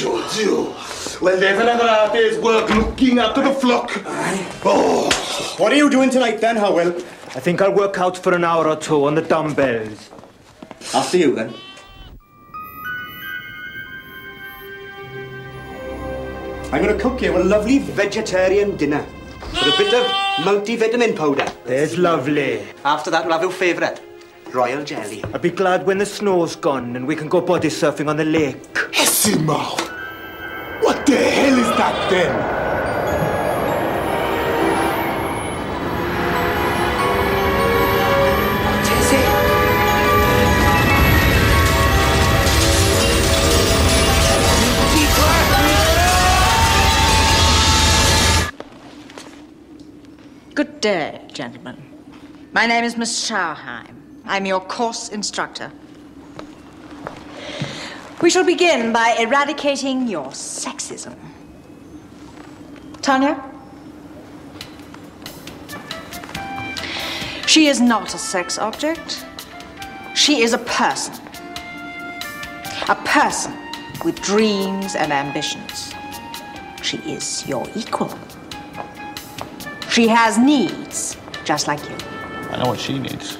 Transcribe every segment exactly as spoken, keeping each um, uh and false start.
Told you. Well, there's another half day's work looking after the flock. Oh. What are you doing tonight then, Howell? I think I'll work out for an hour or two on the dumbbells. After you, then. I'm going to cook you a lovely vegetarian dinner with a bit of multivitamin powder. There's lovely. After that, we'll have your favourite, royal jelly. I'll be glad when the snow's gone and we can go body surfing on the lake. Esimo! What the hell is that then? What is it? Good day, gentlemen. My name is Miss Schauheim. I'm your course instructor. We shall begin by eradicating your sexism. Tanya? She is not a sex object. She is a person. A person with dreams and ambitions. She is your equal. She has needs, just like you. I know what she needs.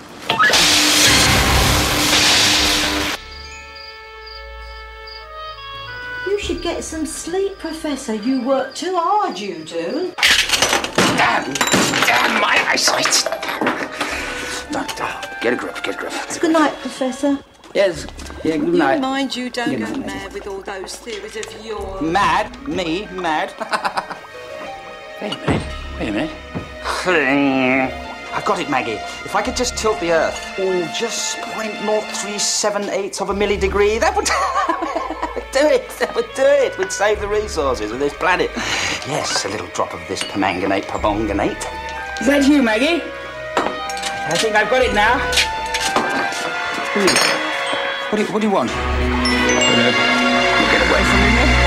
You should get some sleep, Professor. You work too hard, you do. Damn! Damn my eyesight! Get a grip, get a grip. Good night, Professor. Yes, yeah, good You night. mind you don't Good go night. mad with all those theories of yours. Mad? Me? Mad? Wait a minute, wait a minute. I've got it, Maggie. If I could just tilt the Earth, oh, just zero point zero three seven eight of a millidegree, that would do it. That would do it. Would save the resources of this planet. Yes, a little drop of this permanganate, perbonganate. Is that you, Maggie? I think I've got it now. What do you, what do you want? You get away from me, mate.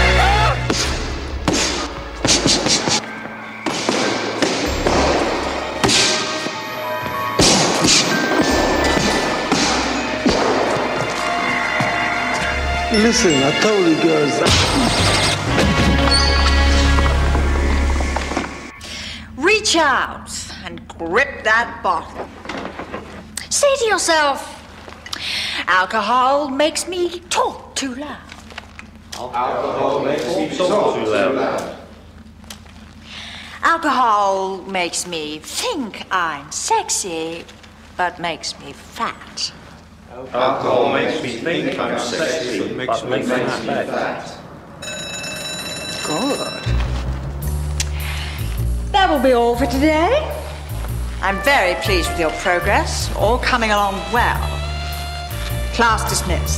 Listen, I told you girls. Reach out and grip that bottle. Say to yourself, alcohol makes me talk too loud. Alcohol makes me talk too loud. Alcohol makes me think I'm sexy, but makes me fat. Alcohol makes me think I'm sexy, but makes me fat. Good. That will be all for today. I'm very pleased with your progress, all coming along well. Class dismissed.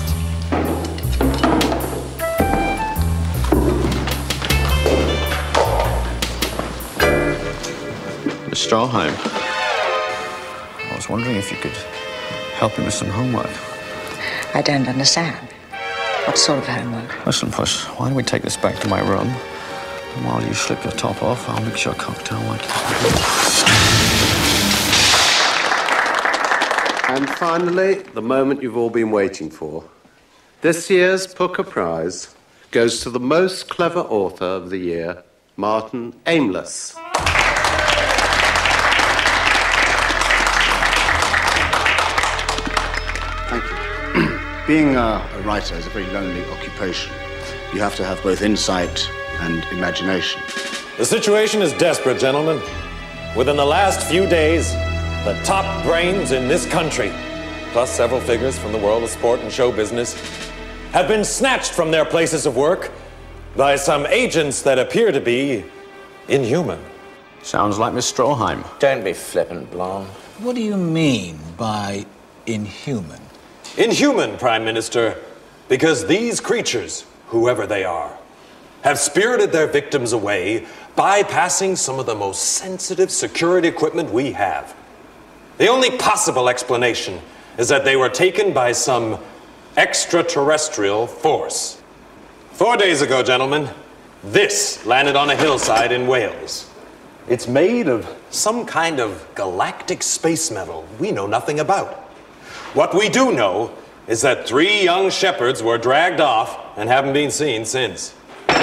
Miss Strawheim, I was wondering if you could help me with some homework. I don't understand. What sort of homework? Listen, Puss, why don't we take this back to my room? And while you slip your top off, I'll mix you a cocktail like you. And finally, the moment you've all been waiting for. This year's Booker Prize goes to the most clever author of the year, Martin Aimless. Thank you. Being a, a writer is a very lonely occupation. You have to have both insight and imagination. The situation is desperate, gentlemen. Within the last few days, the top brains in this country, plus several figures from the world of sport and show business, have been snatched from their places of work by some agents that appear to be inhuman. Sounds like Miss Strawheim. Don't be flippant, Blonde. What do you mean by inhuman? Inhuman, Prime Minister, because these creatures, whoever they are, have spirited their victims away, bypassing some of the most sensitive security equipment we have. The only possible explanation is that they were taken by some extraterrestrial force. Four days ago, gentlemen, this landed on a hillside in Wales. It's made of some kind of galactic space metal we know nothing about. What we do know is that three young shepherds were dragged off and haven't been seen since.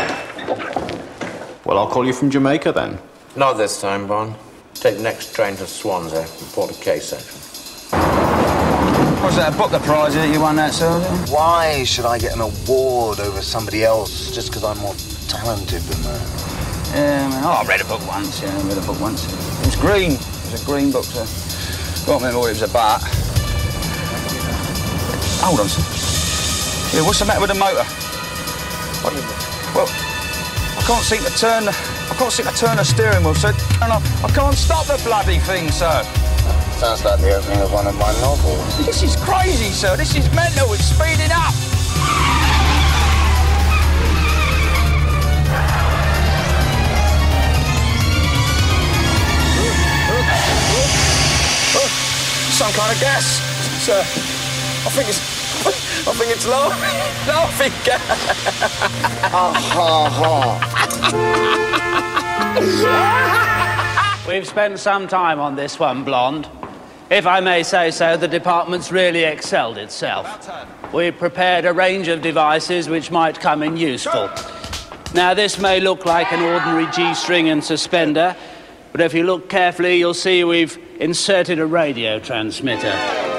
Well, I'll call you from Jamaica then. Not this time, Bond. Take the next train to Swansea, report a case section. Was that a Booker Prize that you won that, Soldier? Why should I get an award over somebody else just because I'm more talented than that? Yeah, man. Oh, I read a book once, yeah, I read a book once. It was green. It was a green book, sir. Can't remember what it was about. Hold on, sir. Yeah, what's the matter with the motor? What? Well, I can't seem to turn the... I can't seem to turn the steering wheel, sir. And I, I can't stop the bloody thing, sir. Sounds like the opening of one of my novels. This is crazy, sir. This is mental. It's speeding up. Some kind of gas, sir. I think it's... I think it's laughing. Laughing gas. Ha, ha, ha. We've spent some time on this one, Blonde. If I may say so, the department's really excelled itself. We've prepared a range of devices which might come in useful. Now, this may look like an ordinary G-string and suspender, but if you look carefully, you'll see we've inserted a radio transmitter.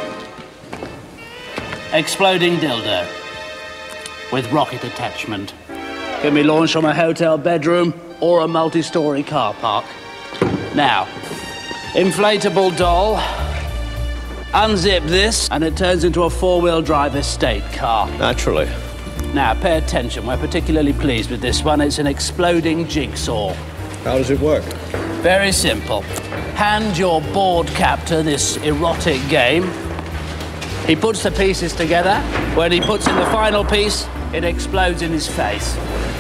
Exploding dildo with rocket attachment. Can be launched from a hotel bedroom or a multi-story car park. Now, inflatable doll. Unzip this, and it turns into a four-wheel drive estate car. Naturally. Now, pay attention. We're particularly pleased with this one. It's an exploding jigsaw. How does it work? Very simple. Hand your board captor this erotic game. He puts the pieces together. When he puts in the final piece, it explodes in his face.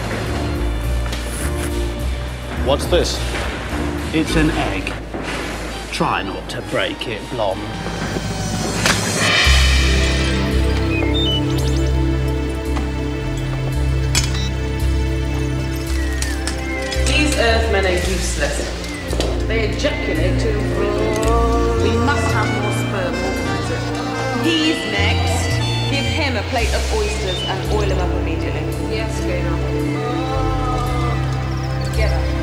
What's this? It's an egg. Try not to break it, Blonde. These Earthmen are useless. They ejaculate too frequently. We must have more sperm organizer. He's next. Give him a plate of oysters and oil him up immediately. Yes, Gaynor. Get up.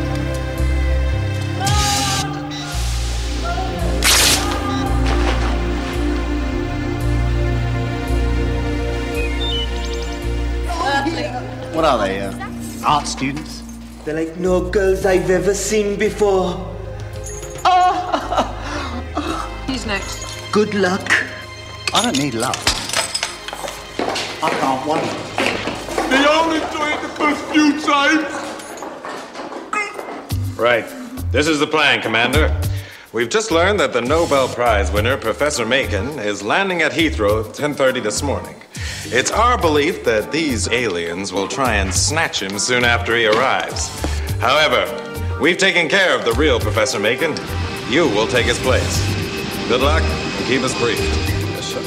What are they, uh, art students? They're like no girls I've ever seen before. Oh. He's next. Good luck. I don't need luck. I can't win. They all enjoy it the first few times. Right. This is the plan, Commander. We've just learned that the Nobel Prize winner, Professor Macon, is landing at Heathrow at ten thirty this morning. It's our belief that these aliens will try and snatch him soon after he arrives. However, we've taken care of the real Professor Macon. You will take his place. Good luck, and keep us briefed. Yes, sir.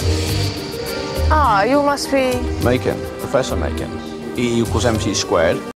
Ah, you must be... Macon. Professor Macon. E equals mc squared.